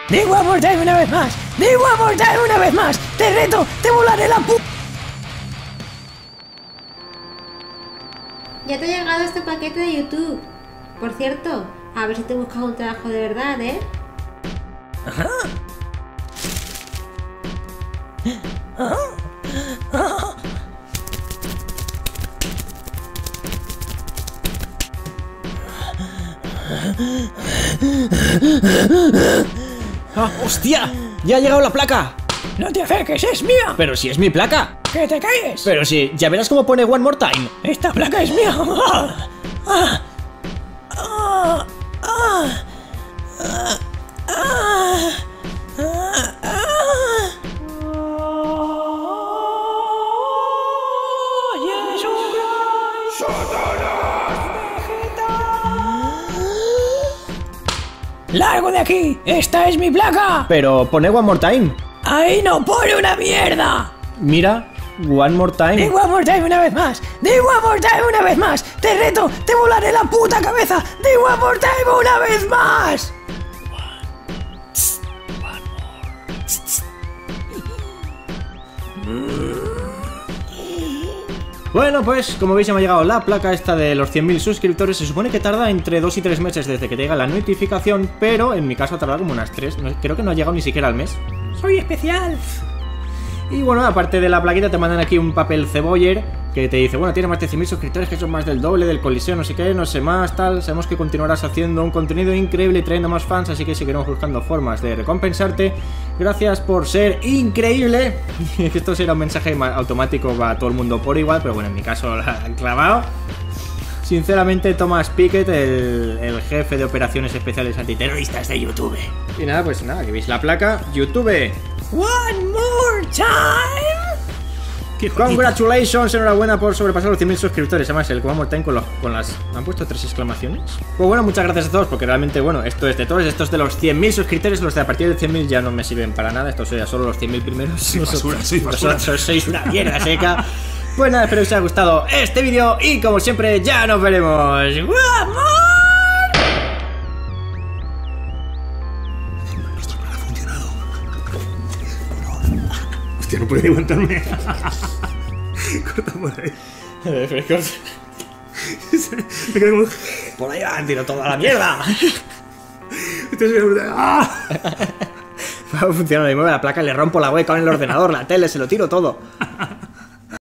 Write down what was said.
Di one more time una vez más. Di one more time una vez más. Te reto, te volaré la pu... Ya te ha llegado este paquete de YouTube. Por cierto, a ver si te buscas un trabajo de verdad, ¿eh? Ajá. Ajá. Ajá. ¡Ah, hostia! ¡Ya ha llegado la placa! No te acerques, es mía. Pero si es mi placa. Que te calles. Pero si, ya verás cómo pone one more time. Esta placa es mía. Ah, ah, ah, ah, ah, ah, ah. ¡Largo de aquí! ¡Esta es mi placa! Pero pone one more time. ¡Ahí no pone una mierda! Mira, one more Di time. one more time una vez más. Di one more time una vez más. Te reto, te volaré la puta cabeza. Di one more time una vez más. Bueno, pues como veis ya me ha llegado la placa esta de los 100.000 suscriptores. Se supone que tarda entre 2 y 3 meses desde que te llega la notificación, pero en mi caso ha tardado como unas 3. Creo que no ha llegado ni siquiera al mes. Soy especial. Y bueno, aparte de la plaquita te mandan aquí un papel ceboller que te dice, bueno, tiene más de 100.000 suscriptores, que son más del doble del Coliseo, no sé qué, no sé más, tal. Sabemos que continuarás haciendo un contenido increíble y trayendo más fans, así que seguiremos buscando formas de recompensarte. Gracias por ser increíble. Esto será un mensaje automático para todo el mundo por igual, pero bueno, en mi caso lo han clavado. Sinceramente, Thomas Pickett, el jefe de operaciones especiales antiterroristas de YouTube. Y nada, pues nada, que veis la placa, YouTube. One more time. Congratulations, enhorabuena por sobrepasar los 100.000 suscriptores. Además, el One More Time con las... ¿Me han puesto 3 exclamaciones? Pues bueno, muchas gracias a todos, porque realmente, bueno, esto es de todos. Esto es de los 100.000 suscriptores. Los de a partir de 100.000 ya no me sirven para nada. Estos ya solo los 100.000 primeros. Vosotros sois una mierda seca. Pues nada, espero que os haya gustado este vídeo. Y como siempre, ya nos veremos. ¡Vamos! Hostia, no puedo aguantarme. Corta por ahí. Me quedo como... Por ahí va, tiro toda la mierda. ¡Ah! Va a funcionar, le mueve la placa, le rompo la webcam en el ordenador, la tele, se lo tiro todo.